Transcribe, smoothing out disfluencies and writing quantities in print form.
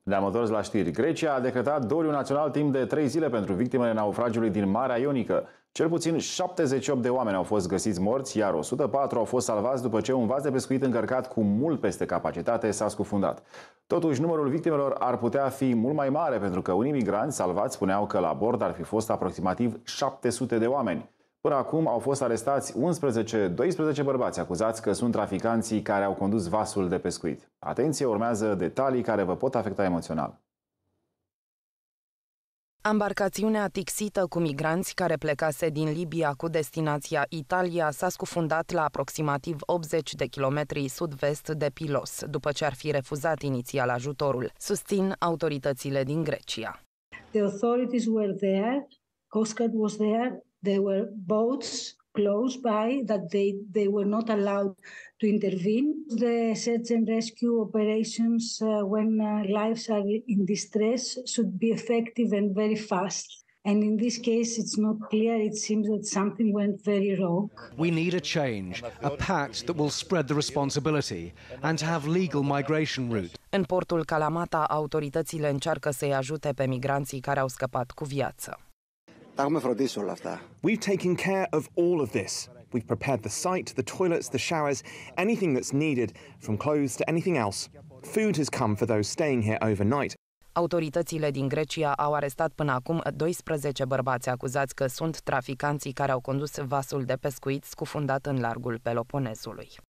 Ne-am întors la știri. Grecia a decretat doliu național timp de 3 zile pentru victimele naufragiului din Marea Ionică. Cel puțin 78 de oameni au fost găsiți morți, iar 104 au fost salvați după ce un vas de pescuit încărcat cu mult peste capacitate s-a scufundat. Totuși, numărul victimelor ar putea fi mult mai mare, pentru că unii migranți salvați spuneau că la bord ar fi fost aproximativ 700 de oameni. Până acum au fost arestați 12 bărbați acuzați că sunt traficanții care au condus vasul de pescuit. Atenție, urmează detalii care vă pot afecta emoțional. Ambarcațiunea tixită cu migranți care plecase din Libia cu destinația Italia s-a scufundat la aproximativ 80 de kilometri sud-vest de Pilos, după ce ar fi refuzat inițial ajutorul, susțin autoritățile din Grecia. The authorities were there, Coast Guard was there, there were boats close by that they were not allowed to intervene. The search and rescue operations when lives are in distress should be effective and very fast. And in this case, it's not clear. It seems that something went very wrong. We need a change, a pact that will spread the responsibility and to have legal migration route. În portul Kalamata, autoritățile încearcă să-i ajute pe migranții care au scăpat cu viață. We've taken care of all of this. We've prepared the site, the toilets, the showers, anything that's needed, from clothes to anything else. Food has come for those staying here overnight. Autoritățile din Grecia au arestat până acum 12 bărbați acuzați că sunt traficanții care au condus vasul de pescuit scufundat în largul Peloponezului.